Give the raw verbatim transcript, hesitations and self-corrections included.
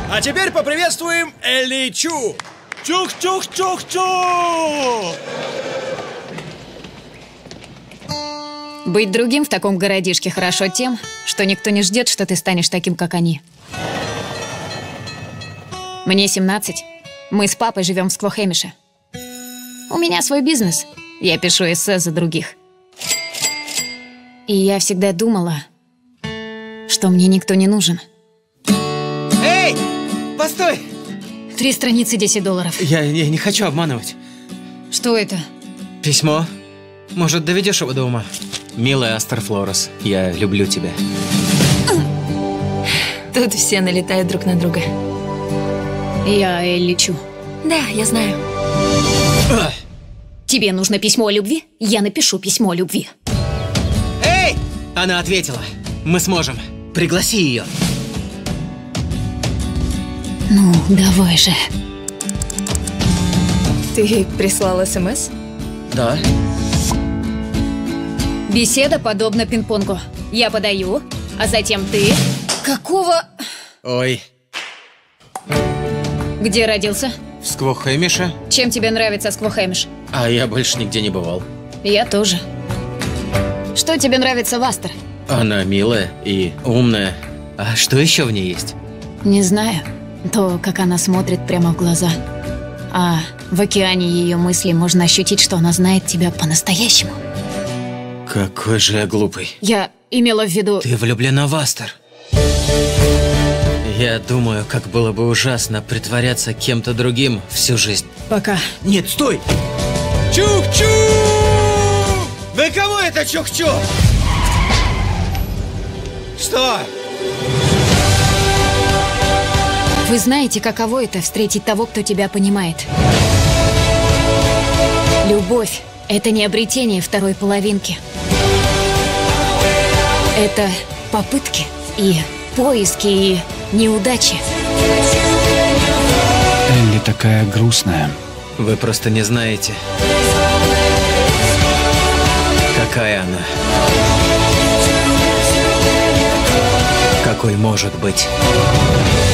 А теперь поприветствуем Элли Чу. Чух-чух-чух-чух! Быть другим в таком городишке хорошо тем, что никто не ждет, что ты станешь таким, как они. Мне семнадцать. Мы с папой живем в Сквохэмише. У меня свой бизнес. Я пишу эссе за других. И я всегда думала, что мне никто не нужен. Эй! Постой! Три страницы, десять долларов. Я, я не хочу обманывать. Что это? Письмо. Может, доведешь его до ума? Милая Астер Флорес, я люблю тебя. Тут все налетают друг на друга. Я Элли Чу. Да, я знаю. А! Тебе нужно письмо о любви? Я напишу письмо о любви. Эй! Она ответила. Мы сможем. Пригласи ее. Ну, давай же. Ты прислал СМС? Да. Беседа подобна пинг-понгу. Я подаю, а затем ты... Какого... Ой. Где родился? В Сквохэмише? Чем тебе нравится Сквохэмиш? А я больше нигде не бывал. Я тоже. Что тебе нравится в Астер? Она милая и умная. А что еще в ней есть? Не знаю. То, как она смотрит прямо в глаза. А в океане ее мыслей можно ощутить, что она знает тебя по-настоящему. Какой же я глупый. Я имела в виду... Ты влюблена в Астер. Я думаю, как было бы ужасно притворяться кем-то другим всю жизнь. Пока. Нет, стой! Чух-чух! Вы кому это чух-чух? Что? Вы знаете, каково это встретить того, кто тебя понимает? Любовь – это не обретение второй половинки. Это попытки и поиски, и неудачи. Элли такая грустная. Вы просто не знаете, какая она. Какой может быть.